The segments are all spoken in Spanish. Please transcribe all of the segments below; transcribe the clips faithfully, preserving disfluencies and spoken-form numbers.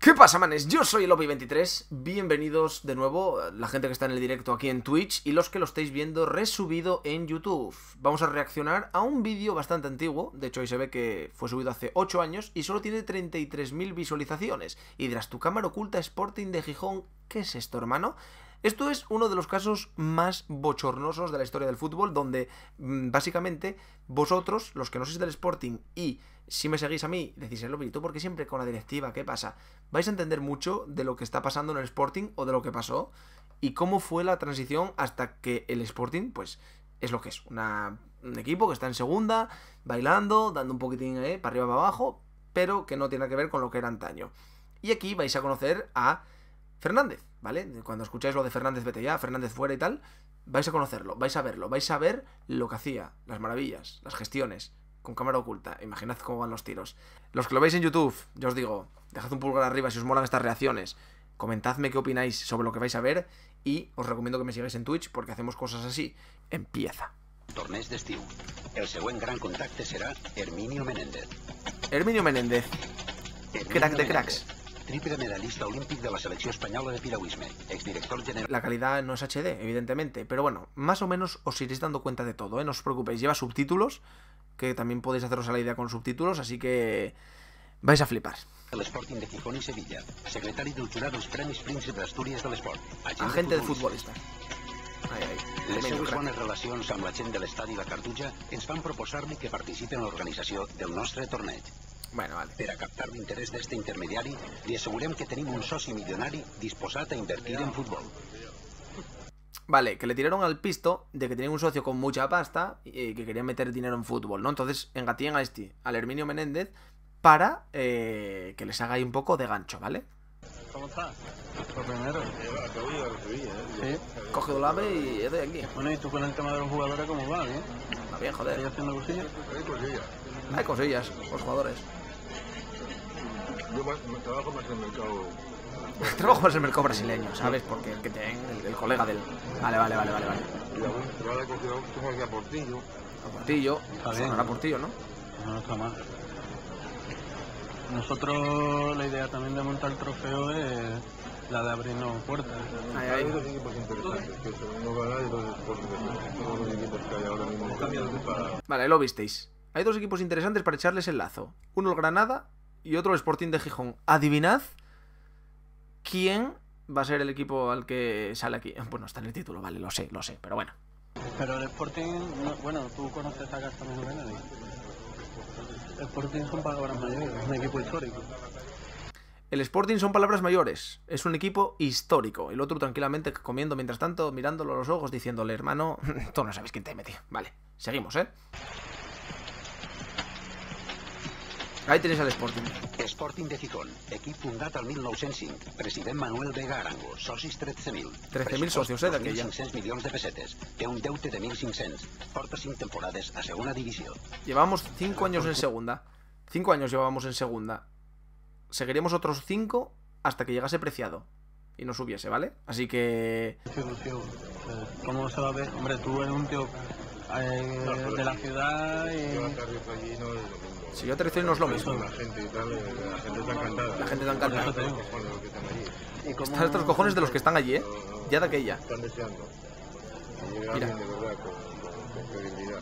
¿Qué pasa, manes? Yo soy el Opi veintitrés, bienvenidos de nuevo, la gente que está en el directo aquí en Twitch y los que lo estáis viendo resubido en YouTube. Vamos a reaccionar a un vídeo bastante antiguo, de hecho ahí se ve que fue subido hace ocho años y solo tiene treinta y tres mil visualizaciones. Y dirás, tu cámara oculta Sporting de Gijón, ¿qué es esto, hermano? Esto es uno de los casos más bochornosos de la historia del fútbol, donde mmm, básicamente vosotros, los que no sois del Sporting y si me seguís a mí, decís, el Opi, ¿tú por qué siempre con la directiva? ¿Qué pasa? Vais a entender mucho de lo que está pasando en el Sporting o de lo que pasó y cómo fue la transición hasta que el Sporting, pues, es lo que es. Una, un equipo que está en segunda, bailando, dando un poquitín eh, para arriba para abajo, pero que no tiene que ver con lo que era antaño. Y aquí vais a conocer a Fernández, ¿vale? Cuando escucháis lo de Fernández vete ya, Fernández fuera y tal, vais a conocerlo, vais a verlo, vais a ver lo que hacía, las maravillas, las gestiones, con cámara oculta. Imaginad cómo van los tiros. Los que lo veis en YouTube, yo os digo, dejad un pulgar arriba si os molan estas reacciones. Comentadme qué opináis sobre lo que vais a ver y os recomiendo que me sigáis en Twitch porque hacemos cosas así. Empieza. Torneig d'estiu. El següent gran contacte serà Herminio Menéndez. Herminio Menéndez. Crack de cracks. Triple medallista olímpic de la selecció espanyola de piragüisme, exdirector general... La calidad no es H D, evidentemente, pero bueno, más o menos os iréis dando cuenta de todo, ¿eh? No os preocupéis, lleva subtítulos, que también podéis haceros a la idea con subtítulos, así que vais a flipar. El Sporting de Gijón i Sevilla, secretari del jurat dels Premis Príncep d'Astúries de l'Esport, agente de futbolista. Ai, ai. Les seves bones relacions amb la gent de l'estadi La Cartuja ens fan proposar-li que participi en l'organització del nostre torneig. Bueno, vale. Per a captar l'interès d'este intermediari, li assegurem que tenim un soci milionari disposat a invertir en futbol. Vale, que le tiraron al pisto de que tenían un socio con mucha pasta y que querían meter dinero en fútbol, ¿no? Entonces engatillan a este, al Herminio Menéndez, para eh, que les haga ahí un poco de gancho, ¿vale? ¿Cómo estás? Lo primero. Acabo de recibir, ¿eh? Sí. Coge un ave y estoy aquí. Bueno, ¿y tú con el tema de los jugadores cómo va, eh? Está bien, ¿Estás joder. haciendo cosillas? Hay cosillas. Hay cosillas, los jugadores. Yo más, más trabajo más en el mercado. Trabajo más en el mercado brasileño, ¿sabes? Porque el que ten, el, el colega del... Vale, vale, vale, vale, vale. Y aún te van a coger somos aquí a Portillo. A Portillo. Está bien. Sonará Portillo, ¿no? No, no está mal. Nosotros la idea también de montar el trofeo es la de abrirnos puertas. Ahí, Hay ahí. dos equipos interesantes, que son no ganar y dos equipos interesantes. Todos los equipos que hay ahora mismo para... Vale, lo visteis. Hay dos equipos interesantes para echarles el lazo. Uno el Granada y otro el Sporting de Gijón. Adivinad quién va a ser el equipo al que sale aquí. Bueno, está en el título, vale, lo sé, lo sé, pero bueno. Pero el Sporting, no, bueno, tú conoces a Gastón Menadi. El Sporting son palabras mayores, es un equipo histórico. El Sporting son palabras mayores, es un equipo histórico. El otro tranquilamente comiendo mientras tanto, mirándolo a los ojos, diciéndole, hermano, tú no sabes quién te he metido. Vale, seguimos, ¿eh? Ahí tenéis al Sporting. Sporting de Gijón, equip fundat al mil nou-cents cinc, president Manuel Vega Arango, socis tretze mil. trece mil socios, eh, d'aquella. mil cinc-cents milions de pessetes, té un deute de mil cinc-cents, porta cinc temporades a segona divisió. Llevamos cinco años en segunda. Cinco años llevábamos en segunda. Seguiríamos otros cinco hasta que llegase Preciado y no subiese, ¿vale? Así que... Ilusión. ¿Cómo se va a ver? Hombre, tú eres un tío eh, de la ciudad Yo y... aterrizo allí no es lo mismo. Si yo aterrizo y no es lo mismo. La gente y tal, eh, la gente está encantada. La gente está encantada. Están hasta los cojones los que están allí. y cómo- Están hasta los cojones de los que están allí, ¿eh? Ya de aquella. Están deseando. Que llegue Mira. alguien de verdad con, con, con credibilidad.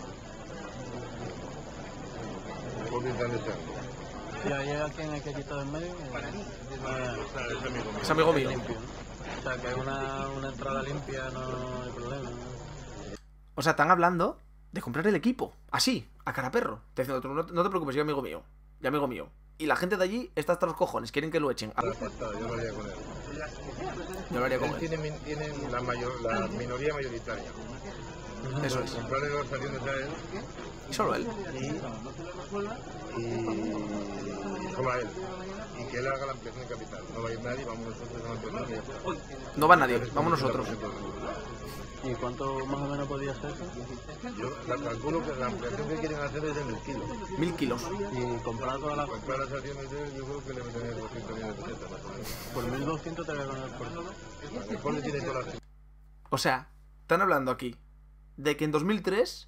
Porque están deseando. ¿Y ahí a quién hay que quitar del medio? Para mí. Es amigo mío. Es amigo mío. Limpio, ¿no? O sea, que una, una entrada limpia no hay problema, ¿no? O sea, están hablando de comprar el equipo. Así, a cara perro. Te diciendo, tú, no, no te preocupes, yo amigo mío. Yo amigo mío. Y la gente de allí está hasta los cojones. Quieren que lo echen. La pastada, yo lo haría con él. Yo lo haría con Él él. tiene, min- tiene la, mayor, la minoría mayoritaria. Eso es. Comprarle dos acciones a él Y solo él. y, y solo a él. Y que él haga la ampliación de capital. No va a ir nadie, vamos nosotros a la ampliación y ya está. No va nadie, vamos nosotros. ¿Y cuánto más o menos podía ser eso? Yo la calculo que la ampliación que quieren hacer es de mil kilos. Mil kilos. Y comprar todas las... Comprar las acciones de él, yo creo que le meterían doscientos millones de pesetas más o menos. Por mil doscientos te voy a ganar por... El Poli tiene todas las... O sea, están hablando aquí de que en dos mil tres,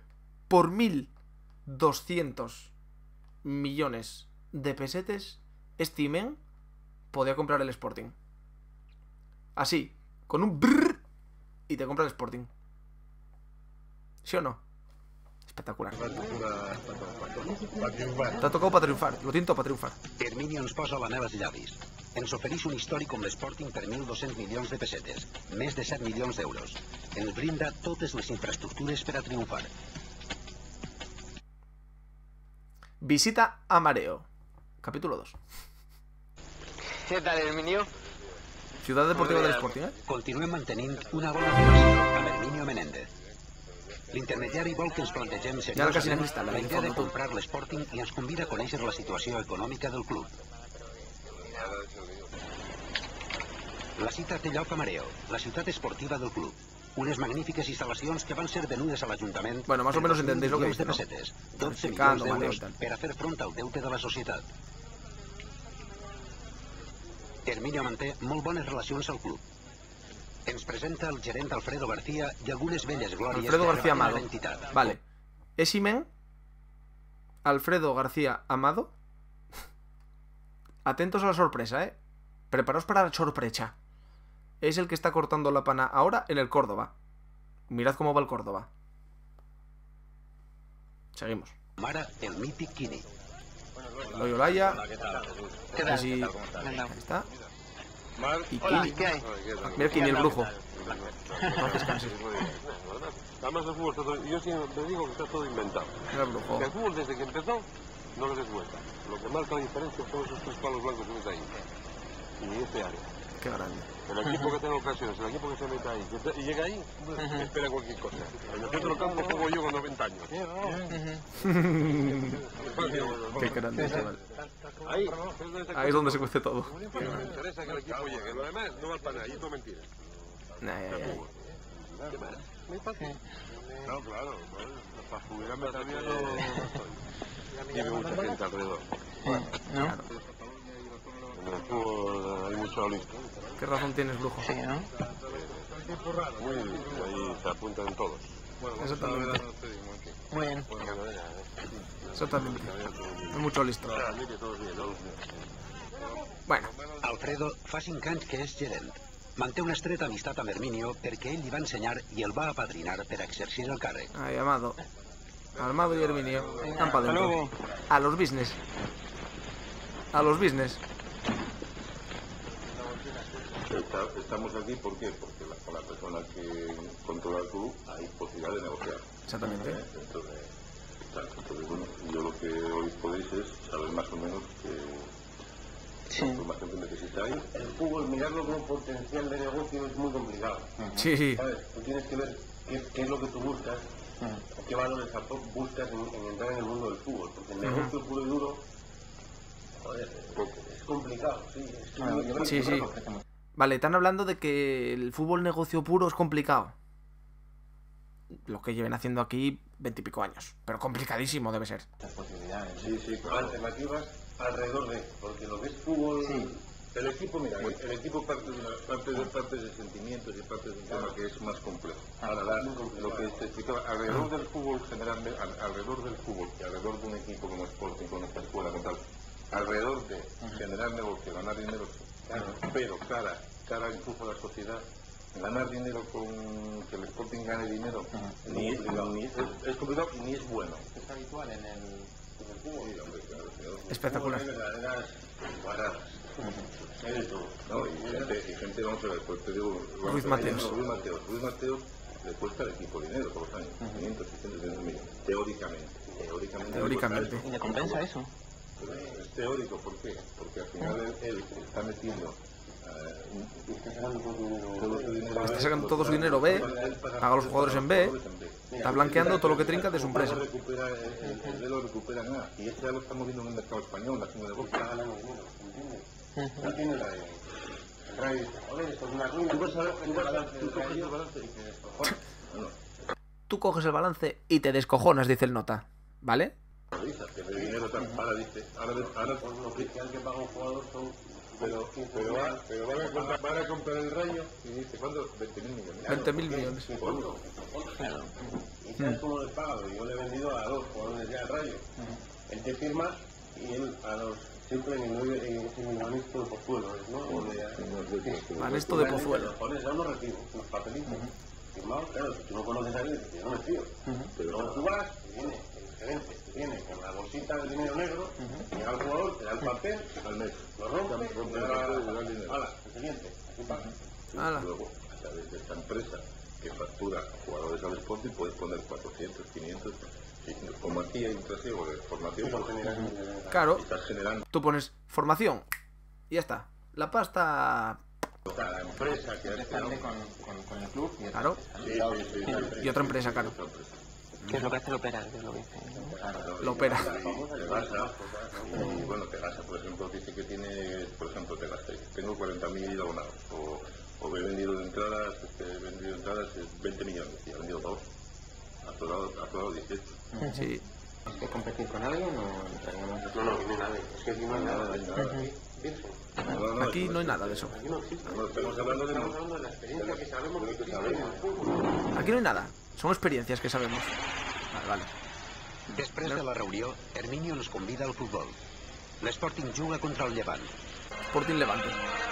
por mil doscientos millones de pesetes, este Imen podía comprar el Sporting. Así, con un brrr, y te compra el Sporting. ¿Sí o no? Espectacular. Te ha tocado para triunfar, lo tinto para triunfar. Herminio ens posa la mel als llavis. Ens ofereix un històric com l'Sporting per mil dos-cents milions de pessetes, més de set milions d'euros. Ens brinda totes les infraestructures per a triomfar. Visita a Mareo. Capítulo dos. ¿Qué tal, Herminio? Ciudad Deportiva del Sporting, ¿eh? Continuem mantenint una bona relació amb Herminio Menéndez. L'intermediari vol que ens plantegem seriosament la idea de comprar l'Sporting i ens convida a conèixer la situació econòmica del club. La cita té lloc a Mareo, la ciutat esportiva del club. Unes magnífiques instal·lacions que van ser venudes a l'Ajuntament bueno, más o menos entendéis lo que dice, de pesetes, dotze milions d'euros per a fer front al deute de la societat. Herminio manté molt bones relacions al club. Ens presenta el gerent Alfredo García y algunas bellas glorias Alfredo García Amado. la entidad. Vale. ¿Es Imen? Alfredo García Amado. Atentos a la sorpresa, ¿eh? Preparaos para la sorpresa. Es el que está cortando la pana ahora en el Córdoba. Mirad cómo va el Córdoba. Seguimos. Mara, el mític Kini. Loyolaya. ¿Qué tal? Ahí Venga. está. Y Hola, Kini. ¿qué hay? Mira Kini, el brujo. No descanses. Además el fútbol está todo, yo siempre digo que está todo inventado. Mira el brujo. Que el fútbol desde que empezó no le des vuelta. Lo que marca la diferencia son esos tres palos blancos que ves ahí. Y este área. Qué grande. El equipo que tenga ocasiones, el equipo que se meta ahí que te- y llega ahí, espera cualquier cosa. En el centro del campo juego yo con noventa años. Qué grande, chaval. Ahí, Ahí es donde se cuece todo. me interesa que el equipo llegue. Lo demás no va para nada, y esto es mentira. Ay, ay, ay. ¿Qué más? Muy fácil. No, claro, bueno, para jubilarme también no, no estoy. Tiene mucha gente alrededor. Claro. En el fútbol hay mucho listo. ¿Qué razón tienes, brujo? Sí, ¿no? Muy bien, ahí se apuntan todos. Exactamente. Muy bien. Exactamente. Hay mucho listo. Bueno, Alfredo fa cinc anys que és gerent. Manté una estreta amistat amb Herminio perquè ell li va ensenyar i el va apadrinar per a exercir el càrrec. ahí Amado. Armado y Herminio. Van para Hasta adentro. luego. A los business. A los business. Está- estamos aquí, ¿por qué? Porque la, con la persona que controla el club hay posibilidad de negociar. Exactamente. ¿eh? Entonces, claro, entonces, bueno, yo lo que hoy podéis es saber más o menos qué Sí. información que necesitáis. El fútbol, mirarlo como potencial de negocio es muy complicado. Sí, sí. ¿Sabes? Tú tienes que ver qué, qué es lo que tú buscas, o qué valores apo- buscas en, en entrar en el mundo del fútbol. Porque el negocio puro y duro, joder, es complicado, sí. Es que yo creo que Sí, sí. Vale, están hablando de que el fútbol negocio puro es complicado. Lo que lleven haciendo aquí veintipico años. Pero complicadísimo debe ser. Sí, sí, con alternativas alrededor de, porque lo que es fútbol, El equipo, mira, el, el equipo parte de, una, parte, de, parte de sentimientos y parte de un tema que es más complejo. Ahora, la- lo que te explicaba, alrededor del fútbol generalmente, al- alrededor del fútbol y alrededor de un equipo como Sporting, con esta escuela, con tal, alrededor de generar negocio, ganar dinero, claro, pero cara, cara incluso a la sociedad, ganar dinero con que el Sporting gane dinero, ni, es, ni es, es complicado y ni es bueno. es habitual en el, en el fútbol. Sí, hombre, claro, claro. Espectacular. Hay verdaderas guarradas. Hay de todo. No, y gente, y gente, vamos a ver, pues te digo... vamos Ruiz a ver, Mateos. Ruiz Mateos. Ruiz Mateos le cuesta al equipo dinero todos los años. quinientos, seiscientos, setecientos millones. Teóricamente. Teóricamente. le Teóricamente. cuesta ¿Y le compensa eso? eso. Pero es teórico, ¿por qué? Porque al final él, él está metiendo... eh, está sacando todo su dinero. Está sacando todo su dinero B, paga a los jugadores en B, está blanqueando todo lo que trinca de su empresa. Recupera, el, el, el B lo recupera en A. Y esto ya lo estamos viendo en el mercado español, haciendo negocio. Está ganando dinero, ¿entiendes? No tiene la de... El radio dice, joder, esto es una ruina. Tú vas a ver, tú vas a tú coges el balance y te descojonas. Tú coges el balance y te descojonas, dice el nota. ¿Vale? Que de dinero tan para, dice. Ahora, ahora Por lo oficial que paga un jugador son... pero, pero, va, pero van, a comprar, van a comprar el Rayo y dice, ¿cuánto? veinte mil millones. veinte mil millones. ¿Cuánto? ¿Y sabes cómo le pago? Yo le he vendido a dos jugadores ya al Rayo. Él te firma y él a los siempre en el nueve, en, en el Banesto de Pozuelo, ¿no? O de, Banesto de Pozuelo. Los pones ya unos recibos, unos papelitos. Firmados, claro, si tú no conoces a alguien, yo no me fío. Pero luego tú vas, y viene el gerente, que viene con la bolsita de dinero negro, y llega al jugador, te da el papel, al mes, lo rompe, y le da el dinero. Hala, el siguiente, así pasa. Luego, a través de esta empresa que factura a jugadores al Sporting, puedes poner cuatrocientos, quinientos, como aquí hay un trasiego de formación, claro, estás generando. Tú pones formación y ya está. La pasta. Cada empresa que hace con, con, con el club y claro. Sí, sí, sí, sí, Y otra empresa, claro. ¿Qué es lo que hace el operar? ¿Qué es lo que dice? Lo opera. Tegasa, y bueno, Tegasa, por ejemplo, dice que tiene, por ejemplo, Tegasa, tengo cuarenta mil abonados, o, o he vendido de entradas, este, he vendido de entradas veinte millones, y ha vendido dos, ha sobrado, ha sobrado dieciocho. Sí. ¿Hay que competir con alguien o...? No, no, no hay nada, es que aquí no hay nada, no hay nada. No, no, aquí no hay nada de eso. Aquí no existe. No, estamos hablando de, estamos hablando de la experiencia que sabemos que existe en el fútbol. Aquí no hay nada. Son experiencias que sabemos. Vale, vale. Després de la reunió, Herminio ens convida al futbol. L'Sporting juga contra el Llevant. Sporting Levante.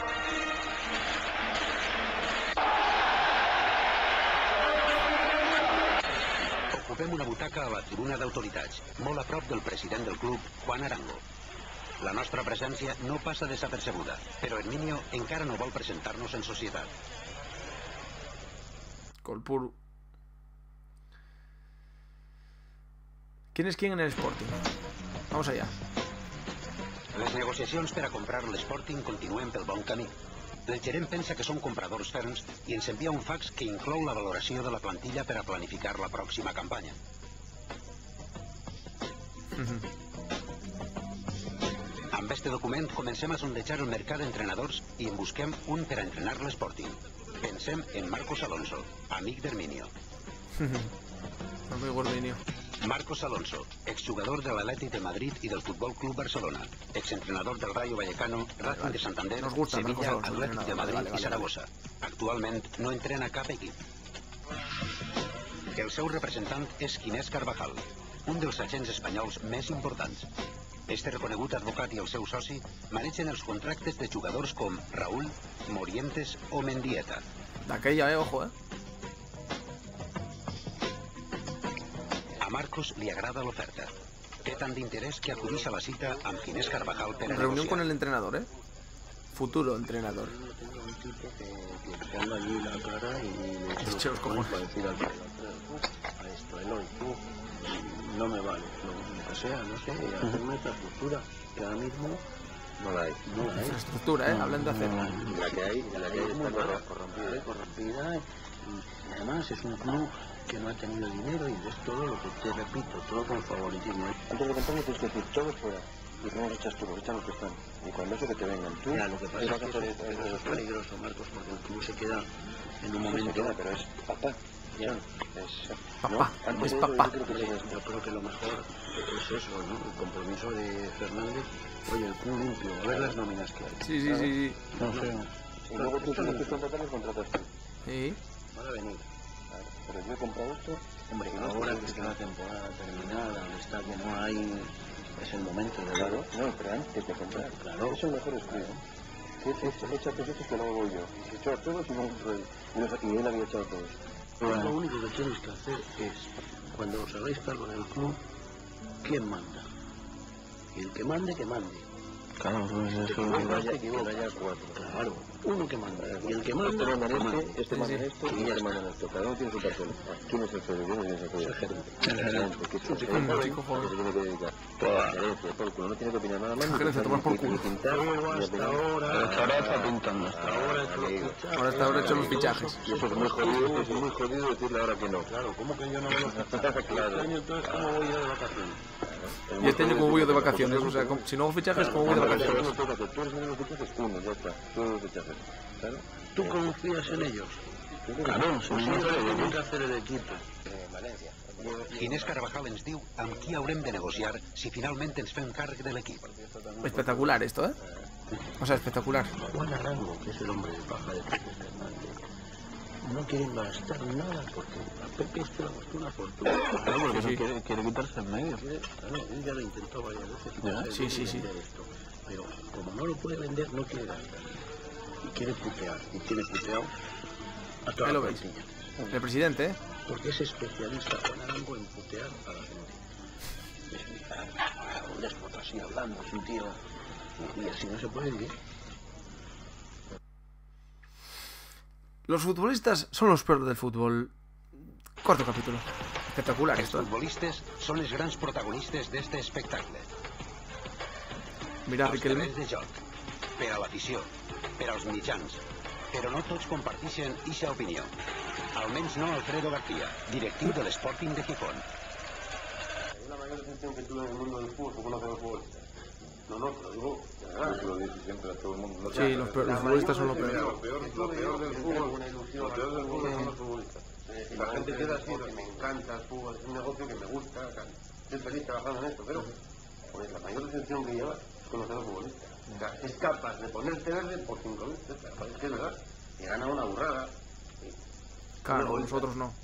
Ocupem una butaca a la tribuna d'autoritats, molt a prop del president del club, Juan Arango. La nostra presència no passa desapercebuda, però Herminio encara no vol presentar-nos en societat. Colpur. ¿Quién es quién en el Sporting? Vamos allá. Les negociacions per a comprar l'Sporting continuen pel bon camí. El gerent pensa que són compradors ferms i ens envia un fax que inclou la valoració de la plantilla per a planificar la pròxima campanya. Amb este document comencem a sondejar el mercat d'entrenadors i en busquem un per a entrenar l'Sporting. Pensem en Marcos Alonso, amic d'Herminio. Amigo Herminio. Marcos Alonso, exjugador de l'Atlètic de Madrid i del Futbol Club Barcelona, exentrenador del Rayo Vallecano, Racing de Santander, gusta, Sevilla, Alonso, Atlètic de Madrid vale, vale, i Saragossa. Actualment no entrena cap equip. El seu representant és Ginés Carvajal, un dels agents espanyols més importants. Este reconegut advocat i el seu soci manegen els contractes de jugadors com Raúl, Morientes o Mendieta. D'aquella, eh, ojo, eh. A Marcos li agrada l'oferta. Té tant d'interès que acudeix a la cita amb Ginés Carvajal per a Reunión negociar. con el entrenador, eh. Futuro entrenador. Tengo un tipo que, que ponga allí la cara y le eche Eche los cojones. para decir al a esto, Eloy, tú no me vale, lo, lo que sea, no sé, y hacer una infraestructura que ahora mismo no la hay. No la hay. Infraestructura, eh. Hablan de hacer. La que hay, la que hay está corrompida, corrompida y además es un club que no ha tenido dinero y es todo lo que te repito, todo con favoritismo. Antes de comprarlo tienes que decir todo fuera. Y no los echas tú, los echan los que están. Y cuando eso que te vengan tú, Ya, lo que pasa te es vas que a eso, hacer eso eso es peligroso, Marcos, porque el club se queda en un se momento... queda, pero es papá. Ya, Es, Papá, Antes es de- papá. Yo creo que Hombre, es yo creo que lo mejor es eso, ¿no? El compromiso de Fernández. Oye, el club limpio, a ver las nóminas que hay. Sí, sí, sí, sí. No sé. Y luego tú, si no quieres contratar, contratas tú. Sí. Van a venir. Claro. Pero yo he comprado esto. Hombre, y no ahora sé que si- está la temporada terminada, el estadio no hay... Es el momento de Claro, verlo. no, pero antes de comprar. Claro. Es el mejor estudio. Que es esto, echa tus hechos que luego voy yo. Y se echó a todos y, no, y, los- y él había echado a todos. Lo único que tienes que hacer es, cuando os hagáis cargo del club, ¿quién manda? Y el que mande, que mande. Claro, pues eso, que vaya, que vaya cuatro. Claro, uno que manda. Y el que Este manda, manda que en mande. este, este manda en esto y este manda en esto. Cada uno tiene su papel. ¿Quién es el gerente? ¿Quién es el gerente? El gerente. El gerente, que es el chico gerente joven. que se tiene que dedicar. Toda la gerencia, por el culo, no tiene que opinar nada más. La gerencia, tomar por culo. Ni pintar, Pero ni hasta opinar. ahora... Hasta ahora está pintando. Hasta ahora es lo amigo. que- Ahora está ahora hecho los fichajes. Y eso es muy jodido, es muy jodido decirle ahora que no. Claro, ¿cómo que yo no veo Claro. Este año entonces, ¿cómo voy yo de vacaciones? Y este año como voy yo de vacaciones, o sea, como- si no hago fichajes, como voy de vacaciones. No toca que tú eres uno de los fichajes, uno, ya está. Todos los fichajes. ¿Claro? ¿Tú confías en ellos? Claro, Pues ellos tienen que hacer el equipo. Ginés Carvajal ens diu amb qui haurem de negociar si finalment ens fem càrrec de l'equip. Espectacular esto, eh. O sea, espectacular. Juan Arango, que es el hombre de paja de Pepe Fernández, no quieren gastar nada porque a Pepe esto le costó una fortuna. Claro, porque Sí, sí. quiere, quiere quitarse en medio. Quiere, claro, él ya lo intentó varias veces. ¿Ya? Sí, sí, sí. Esto. Pero como no lo puede vender, no quiere gastar. Y quiere putear. Y tiene puteado a toda Ahí la lo veis. plantilla. El presidente, ¿eh? Porque es especialista Juan Arango en putear a la gente. Es ah, un déspota así hablando, es un tío. Y así no se puede vivir. Los futbolistas son los peores del fútbol. Cuarto capítulo. Espectacular Els esto, ¿eh? futbolistes són els grans protagonistes d'este espectacle. Mira, Als Riquelme. terrenys de joc, per a l'afició, per als mitjans, però no tots comparteixen ixa opinió. Almenys no Alfredo García, directiu de l'Sporting de Gijón. La mayor decepción que tuve en el mundo del fútbol fue conocer a los futbolistas. No, no, te lo digo, de verdad. Eso lo dice siempre a todo el mundo. No Sí, sé, los, la peor- los mayor futbolistas son lo decepción, peor. Lo peor, lo peor del fútbol, lo peor del fútbol son los futbolistas. Y la gente queda así, que me encanta el fútbol, es un negocio que me gusta, estoy feliz trabajando en esto, pero pues, la mayor decepción que lleva es conocer a los futbolistas. O sea, es capaz de ponerte verde por cinco mil, es que es verdad, y gana una burrada. Claro, nosotros no.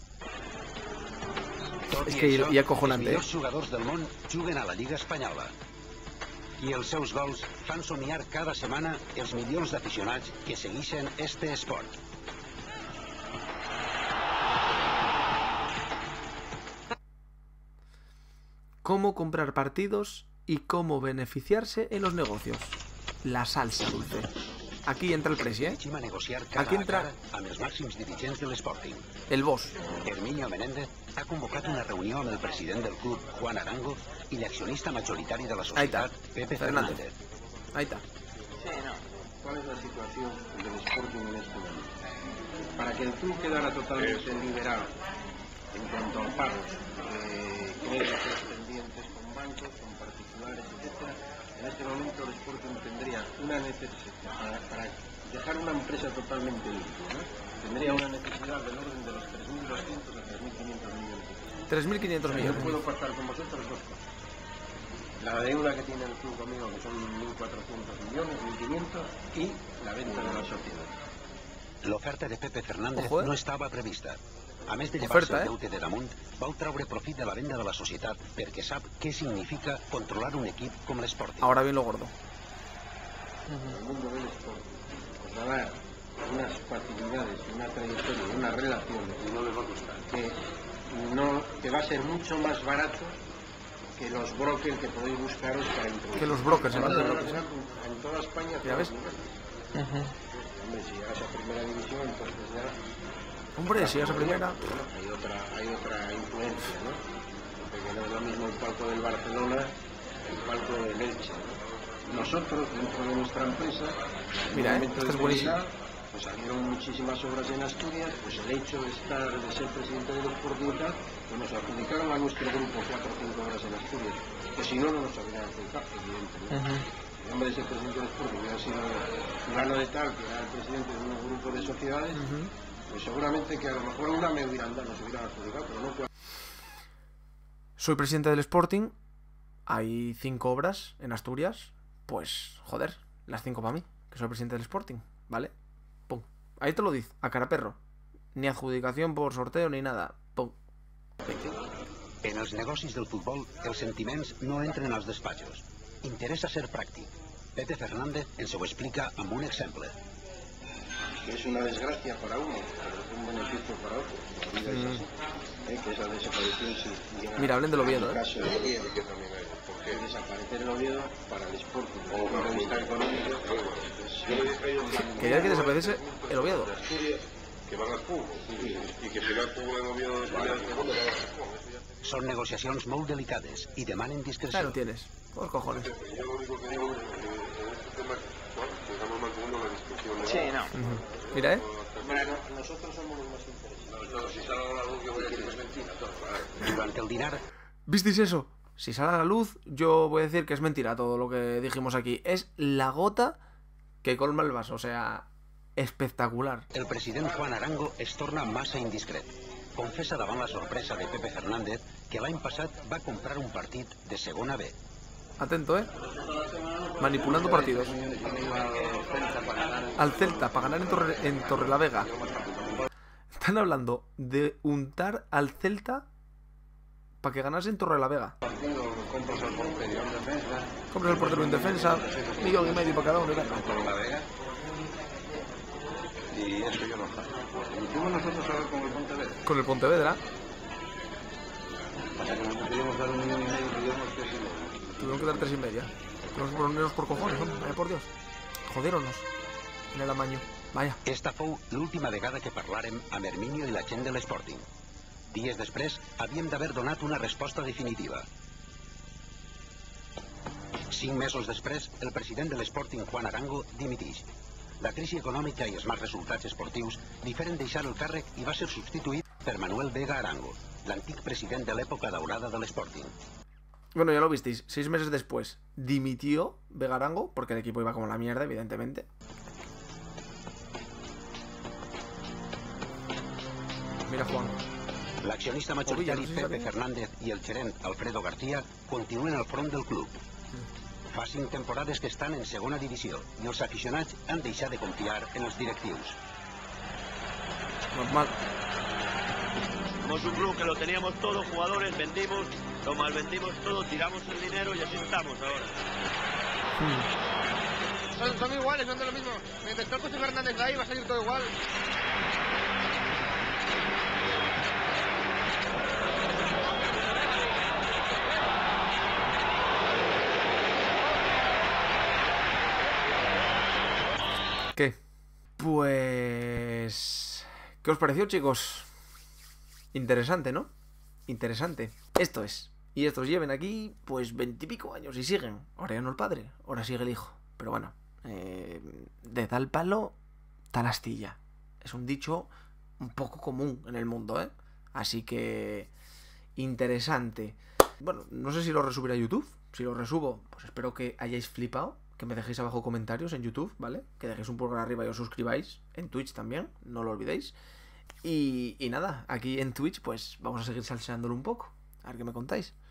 Tot És i que això, hi ha acojonante, els eh? millors jugadors del món juguen a la Lliga Espanyola. I els seus gols fan somiar cada setmana els milions d'aficionats que segueixen este esport. Cómo comprar partidos y cómo beneficiarse en los negocios. La salsa dulce. Aquí entra el presi, ¿eh? Llegim a negociar cara Aquí entra- a cara amb els màxims dirigents de l'Sporting. El boss. Herminio Menéndez ha convocat una reunió amb el president del club, Juan Arango, i l'accionista majoritari de la Ahí está. societat, Pepe Fernández. Fernández. Ahí está. Sí, no. ¿Cuál es la situación del Sporting en este momento? Para que el club quedara totalmente liberado en cuanto a pagos, eh, créditos pendientes con bancos, con particulares, etcétera, en este momento el Sporting tendría una necesidad, para, para dejar una empresa totalmente limpia, ¿no? Tendría una necesidad del orden de los tres mil doscientos a tres mil quinientos millones. tres mil quinientos Yo millones. puedo pactar con vosotros dos cosas. La deuda que tiene el club conmigo, que son mil cuatrocientos millones, mil quinientos, y la venta de la sociedad. L'oferta de Pepe Fernández Ojo, eh? no estava prevista. A més de Oferta, llevar-se el eh? deute de damunt, vau treure profit de la venda de la societat perquè sap què significa controlar un equip com l'Sporting. Ahora bien lo gordo. El mundo del Sporting os va a dar unas facilidades, una trayectoria, una relación que no les va a costar, que, no, que va a ser mucho más barato que los brokers que podéis buscaros para introducir. Que los brokers, en, ¿eh? en toda España. Ya ves. Hombre, si llegas a primera división, entonces ya... Hombre, si vas a primera. Hay otra, hay otra influencia, ¿no? Porque no es lo mismo el palco del Barcelona que el palco del Elche, ¿no? Nosotros, dentro de nuestra empresa, en Mira, un eh, momento esta es buenísima. determinado, pues salieron muchísimas obras en Asturias, pues el hecho de estar, de ser presidente del Sporting y tal, pues nos adjudicaron a nuestro grupo cuatro o cinco obras en Asturias, que si no, no nos habrían adjudicado, evidentemente. El nombre de ese presidente del Sporting hubiera sido fulano de tal, que era el presidente de un grupo de sociedades, pues seguramente que a lo mejor una me hubieran dado, nos hubieran adjudicado, pero no. Soy presidente del Sporting. Hay cinco obras en Asturias. Pues, joder, las cinco para mí, que soy presidente del Sporting, ¿vale? Pum. Ahí te lo dice, a cara perro. Ni adjudicación por sorteo ni nada. Pum. En els negocis del futbol, els sentiments no entren als despatxos. Interessa ser pràctic. Pepe Fernández ens ho explica amb un exemple. Que es una desgracia para uno, pero es un beneficio para otro. La vida es así. ¿Eh? Que esa desaparición si llega. Mira, hablen del Oviedo, en el ¿eh? caso del Oviedo, que también hay. Porque desaparecer el Oviedo para el Sporting, desde el punto de vista económico, pues, Quería que desapareciese el Oviedo. De Asturias, que van al fútbol. Y que si va al fútbol en Oviedo de Asturias, el segundo va al fútbol. Eso ya. Són negociacions molt delicades i demanen Ahí discreció. lo tienes. Por los cojones. Yo lo único que digo es que en este tema, bueno, sigamos manteniendo la discusión. Sí, no. Ujú. Mira, ¿eh? bueno, nosotros somos los más interesados. No, si sale a la luz, yo voy a decir que es mentira. Todo, claro. Durant el dinar, ¿Visteis eso? Si sale a la luz, yo voy a decir que es mentira todo lo que dijimos aquí. Es la gota que colma el vaso. O sea, espectacular. el president Juan Arango es torna massa indiscret. Confessa davant la sorpresa de Pepe Fernández que l'any passat va comprar un partit de segona B. Atento, ¿eh? Manipulando partidos. Al Celta, para ganar en, Torre, en Torrelavega. Están hablando de untar al Celta para que ganase en Torrelavega. Compras al portero en defensa. Compras al portero en defensa, millón y medio para cada uno. Torrelavega. Y eso yo no sé. Lo hicimos nosotros ahora con el Pontevedra. Con el Pontevedra. Pasa que nosotros queríamos dar un millón y medio y tuvimos tres y medio. Tuvieron que dar tres y media. Tenemos que ponernos por cojones, hombre. Vaya por Dios. Joderonos. En el amaño. Vaya. Esta fou l'última vegada que parlàrem amb Herminio i la gent de l'Sporting. Dies després, havíem d'haver donat una resposta definitiva. Cinc mesos després, el president de l'Sporting, Juan Arango, dimitix. La crisi econòmica i els mals resultats esportius li feren deixar el càrrec i va ser substituït per Manuel Vega Arango, l'antic president de l'època daurada de l'Sporting. Bueno, ya lo visteis. Seis meses después dimitió Vega Arango, porque el equipo iba como la mierda, evidentemente. Mira, Juan. L'accionista majoritari Pepe Fernández i el gerent Alfredo García continuen al front del club. Fa cinc temporades que estan en segona divisió i els aficionats han deixat de confiar en els directius. Normal. Somos un club que lo teníamos todo, jugadores, vendimos, lo mal vendimos todo, tiramos el dinero y así estamos ahora. Hmm. Son, son iguales, son de lo mismo. Mientras esté José Fernández ahí va a salir todo igual. ¿Qué? Pues... ¿Qué os pareció, chicos? Interesante, ¿no? Interesante. Esto es. Y estos lleven aquí, pues, veintipico años y siguen. Ahora ya no el padre, ahora sigue el hijo. Pero bueno, eh, de tal palo, tal astilla. Es un dicho un poco común en el mundo, ¿eh? Así que... interesante. Bueno, no sé si lo resubiré a YouTube. Si lo resubo, pues espero que hayáis flipado. Que me dejéis abajo comentarios en YouTube, ¿vale? Que dejéis un pulgar arriba y os suscribáis. En Twitch también, no lo olvidéis. Y, y nada, aquí en Twitch pues vamos a seguir salseándolo un poco. A ver qué me contáis.